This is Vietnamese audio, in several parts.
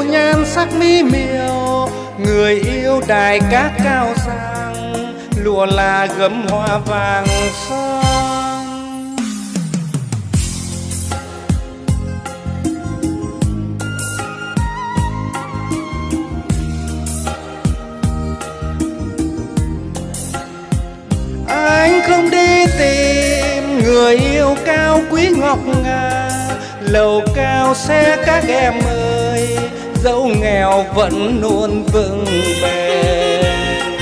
yêu nhan sắc mỹ miều, người yêu đài cát cao sang, lụa là gấm hoa vàng son. Anh không đi tìm người yêu cao quý ngọc ngà, lầu cao xe các em ơi, dẫu nghèo vẫn luôn vững bền.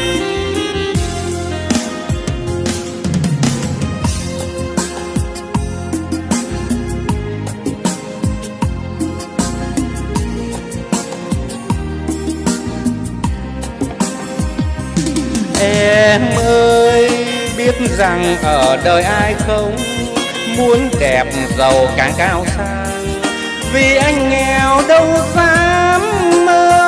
Em ơi, biết rằng ở đời ai không muốn đẹp giàu càng cao sang, vì anh nghèo đâu dám mơ.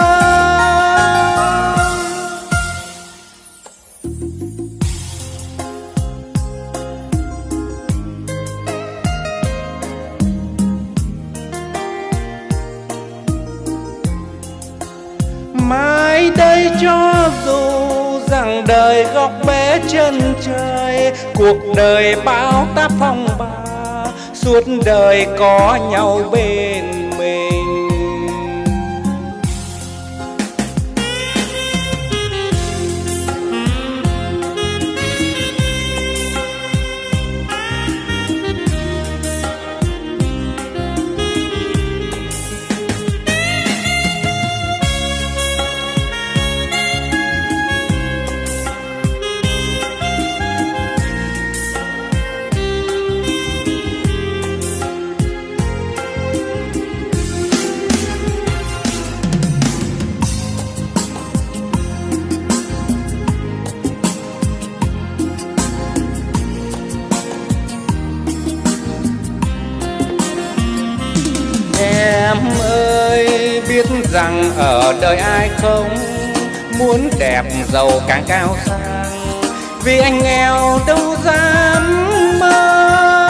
Mai đây cho dù rằng đời góc bé chân trời, cuộc đời bão táp phong ba, suốt đời có nhau bên mình. Em ơi, biết rằng ở đời ai không muốn đẹp giàu càng cao sang, vì anh nghèo đâu dám mơ.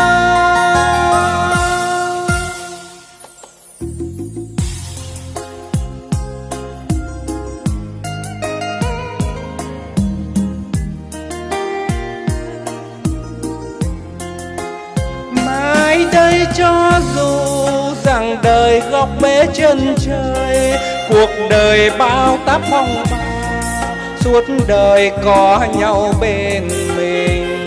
Mai đây cho dù rằng đời góc bế chân trời, cuộc đời bao táp phong ba, suốt đời có nhau bên mình.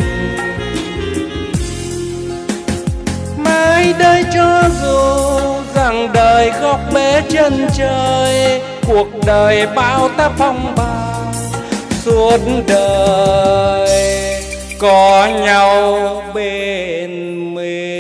Mai đây cho dù rằng đời góc bế chân trời, cuộc đời bao táp phong ba, suốt đời có nhau bên mình.